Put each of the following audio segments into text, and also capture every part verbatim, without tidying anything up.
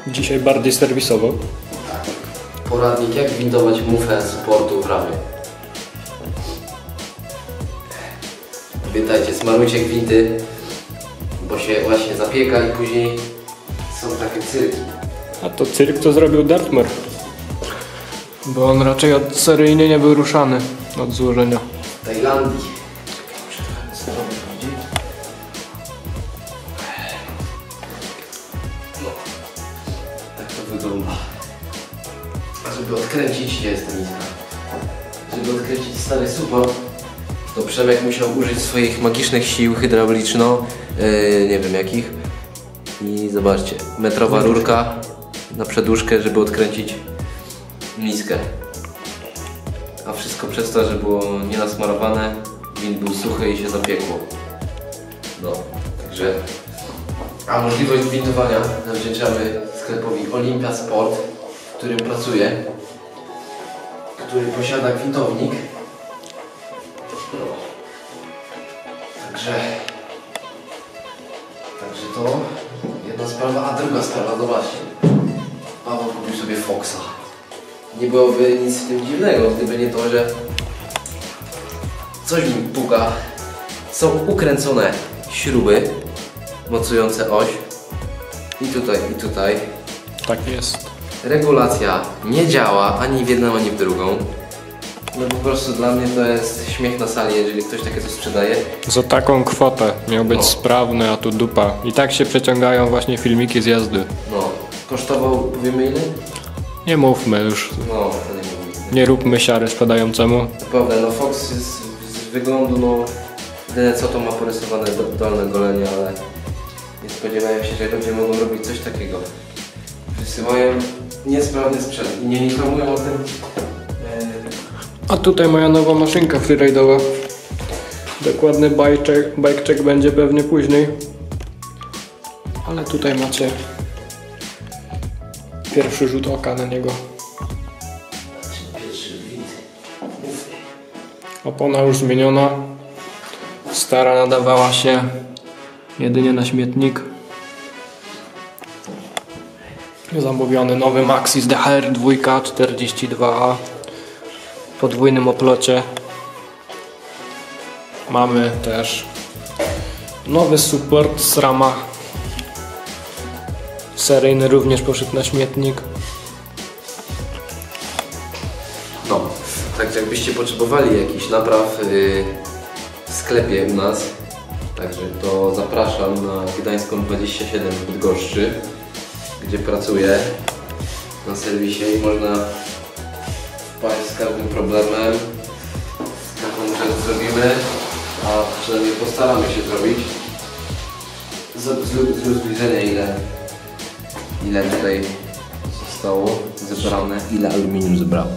Dzisiaj bardziej serwisowo. Tak. Poradnik, jak windować mufę supportu w ramie. Pamiętajcie, smarujcie gwinty, bo się właśnie zapieka i później są takie cyrki. A to cyrk to zrobił Dartmoor. Bo on raczej od seryjnie nie był ruszany od złożenia. W Tajlandii. Muszę trochę zrobić bardziej. No. Tak to wygląda. A żeby odkręcić, gdzie jest ta nitka? Żeby odkręcić stary support, to Przemek musiał użyć swoich magicznych sił hydrauliczno, yy, nie wiem jakich. I zobaczcie, metrowa rurka na przedłużkę, żeby odkręcić miskę. A wszystko przez to, że było nienasmarowane, gwint był suchy i się zapiekło. No, także... A możliwość gwintowania zawdzięczamy sklepowi Olympia Sport, w którym pracuję, który posiada gwintownik. No. Także... Także to jedna sprawa, a druga sprawa, zobaczcie. Paweł kupił sobie Foxa. Nie byłoby nic w tym dziwnego, gdyby nie to, że coś mi puka. Są ukręcone śruby mocujące oś i tutaj, i tutaj. Tak jest. Regulacja nie działa ani w jedną, ani w drugą. No po prostu dla mnie to jest śmiech na sali, jeżeli ktoś takie coś sprzedaje. Za taką kwotę miał być no. sprawny, a tu dupa. I tak się przeciągają właśnie filmiki z jazdy. No, kosztował, powiemy ile? Nie mówmy już. No, to nie mówimy. Nie róbmy siary sprzedającemu. Naprawdę, no Fox jest z wyglądu, no jedyne co to ma porysowane do, dolne golenie, ale nie spodziewają się, że ludzie mogą robić coś takiego. Wysyłają niesprawny sprzęt i nie informują o tym. A tutaj moja nowa maszynka freeride'owa. Dokładny bike check, bike check będzie pewnie później. Ale tutaj macie pierwszy rzut oka na niego. Opona już zmieniona. Stara nadawała się jedynie na śmietnik. Zamówiony nowy Maxxis D H R dwa czterdzieści dwa A w podwójnym oplocie. Mamy też nowy support z rama. Seryjny również poszedł na śmietnik. No, także jakbyście potrzebowali jakiś napraw yy, w sklepie u nas, także to zapraszam na Gdańską dwadzieścia siedem w Bydgoszczy, gdzie pracuję na serwisie i można wpaść z każdym problemem, z każdą rzecz zrobimy, a przynajmniej postaramy się zrobić. Zrób zbliżenie, ile, ile tutaj zostało zebrane, ile aluminium zebrało.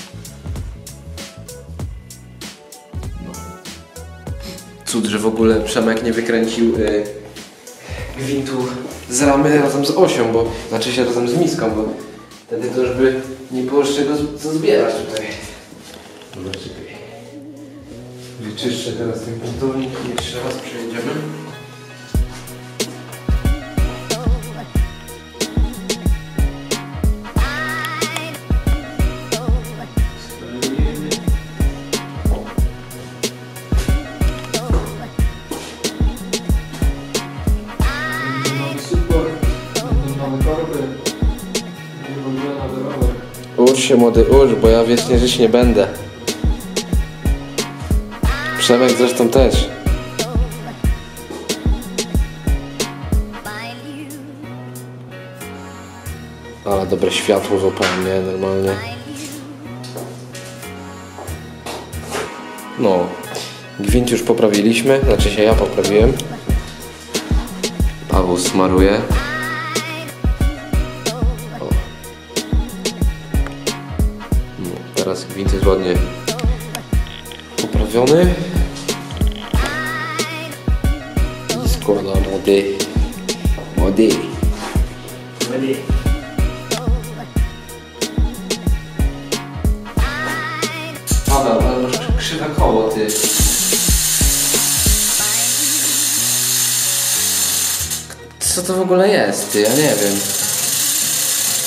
No. Cud, że w ogóle Przemek nie wykręcił y, gwintu z ramy razem z osią, bo znaczy się razem z miską, bo wtedy to już by nie było z czego co zbierać tutaj. Zobaczcie. Wyczyszczę teraz ten gwintownik i jeszcze raz przejedziemy. Ucz się młody, ucz, bo ja wiecznie żyć nie będę. Przemek zresztą też. Ale dobre światło złapałem, nie? Normalnie. No. Gwint już poprawiliśmy, znaczy się ja poprawiłem. Paweł smaruje. Teraz gwint jest ładnie poprawiony i składa młody, młody, młody. Paweł, ale masz krzywe koło, ty. Co to w ogóle jest, ty? Ja nie wiem.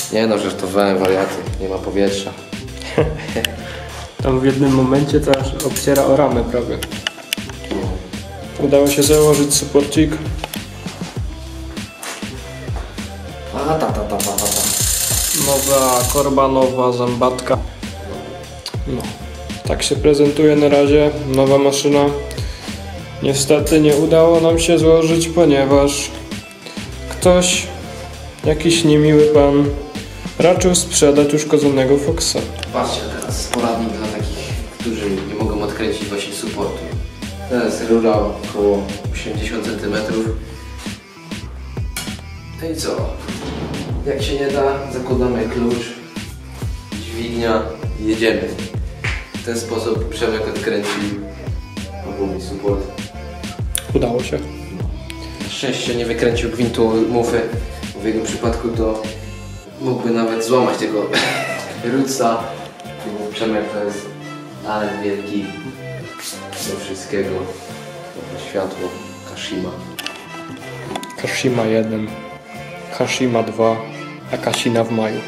Nie no, żartowałem, wariaty, nie ma powietrza. Tam w jednym momencie to aż obciera o ramę prawie. Udało się założyć supporcik. A ta ta ta ta ta ta. Nowa korba, nowa zębatka. No, tak się prezentuje na razie nowa maszyna. Niestety nie udało nam się złożyć, ponieważ ktoś, jakiś niemiły pan, raczył sprzedać uszkodzonego Foxa. Patrzcie teraz, poradnik dla takich, którzy nie mogą odkręcić właśnie supportu. To jest rura około osiemdziesiąt centymetrów. No i co? Jak się nie da, zakładamy klucz, dźwignia i jedziemy. W ten sposób Przemek odkręcił ogólny support. Udało się. Na szczęście nie wykręcił gwintu mufy. W jego przypadku to mógłby nawet złamać tego ruca. Bo Przemek to jest talent wielki do wszystkiego. To światło Kashima. Kashima jeden, Kashima dwa, a Kasina w maju.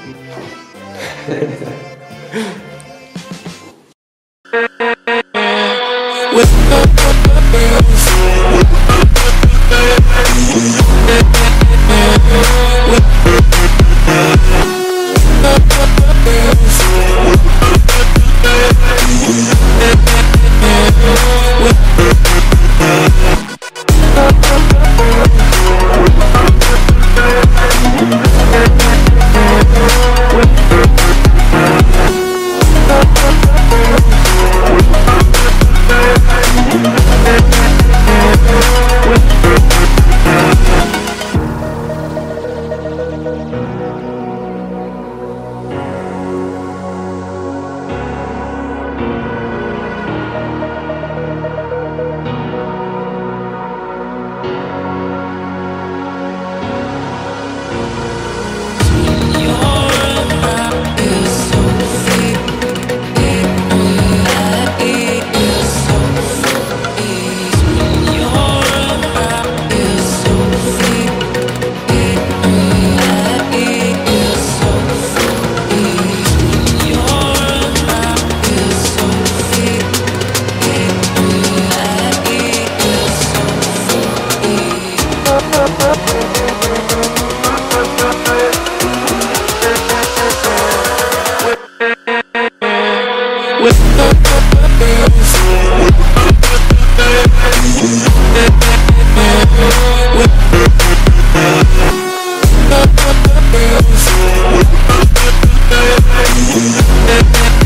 We'll be right back.